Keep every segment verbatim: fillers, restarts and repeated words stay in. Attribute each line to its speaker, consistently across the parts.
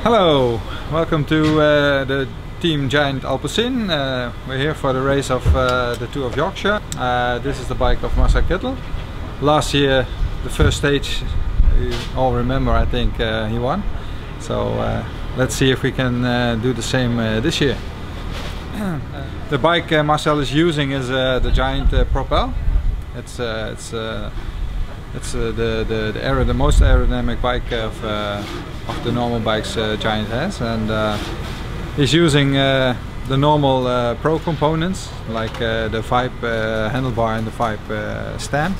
Speaker 1: Hello, welcome to uh, the Team Giant Alpecin. Uh, we're here for the race of uh, the Tour of Yorkshire. Uh, this is the bike of Marcel Kittel. Last year, the first stage, you all remember, I think uh, he won. So uh, let's see if we can uh, do the same uh, this year. The bike uh, Marcel is using is uh, the Giant uh, Propel. It's uh, it's uh, it's uh, the the the, aer the most aerodynamic bike of uh, of the normal bikes uh, Giant has, and uh, he's using uh, the normal uh, Pro components like uh, the Vibe uh, handlebar and the Vibe uh, stand,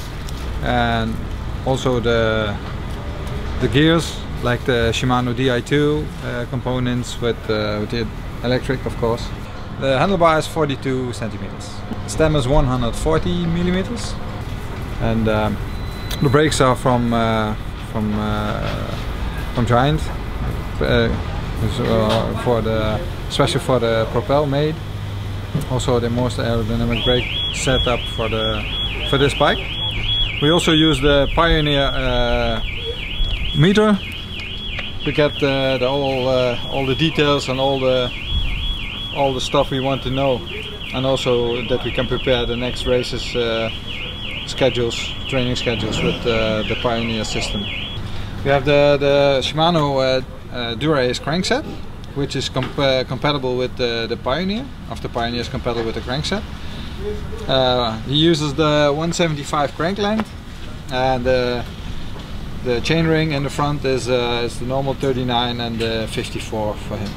Speaker 1: and also the the gears like the Shimano D I two uh, components with, uh, with the electric, of course. The handlebar is forty-two centimeters. Stem is one hundred forty millimeters, and um, the brakes are from uh, from uh, from Giant, uh, for the especially for the Propel made. Also the most aerodynamic brake setup for the for this bike. We also use the Pioneer uh, meter to get uh, the all uh, all the details and all the all the stuff we want to know, and also that we can prepare the next races uh, schedules, training schedules with uh, the Pioneer system. We have the, the Shimano uh, uh, Dura-Ace crankset, which is comp uh, compatible with the, the Pioneer. After Pioneer is compatible with the crankset. Uh, he uses the one seventy-five crank length, and uh, the chainring in the front is, uh, is the normal thirty-nine and the fifty-four for him.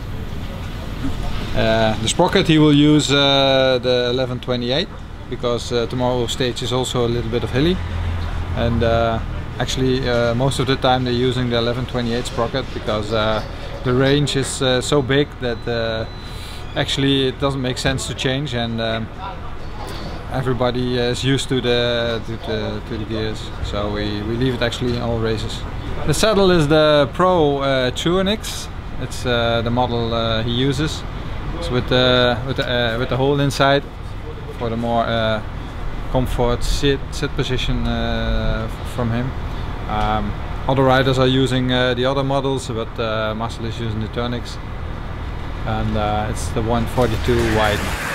Speaker 1: Uh, the sprocket he will use uh, the eleven twenty-eight, because uh, tomorrow's stage is also a little bit of hilly, and uh, actually uh, most of the time they're using the eleven twenty-eight sprocket because uh, the range is uh, so big that uh, actually it doesn't make sense to change, and um, everybody is used to the, to the to the gears, so we, we leave it actually in all races. The saddle is the Pro uh, Truenix. It's uh, the model uh, he uses. It's with the with the, uh, with the hole inside for the more uh, comfort sit sit position uh, from him. Um, other riders are using uh, the other models, but uh, Marcel is using the Turnix, and uh, it's the one forty-two wide.